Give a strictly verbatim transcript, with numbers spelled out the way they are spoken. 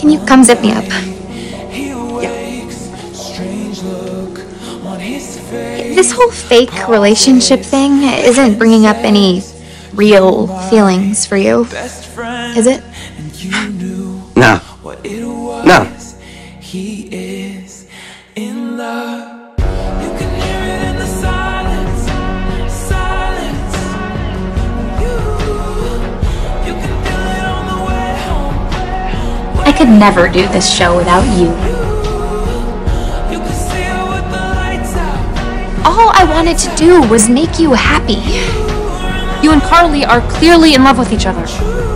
Can you come zip me up? This whole fake relationship thing isn't bringing up any real feelings for you, is it? No. No. He is in love. You can hear it in the silence. Silence. You, you can feel it on the way home. I could never do this show without you. You can see it with the lights out. All I wanted to do was make you happy. You and Carly are clearly in love with each other.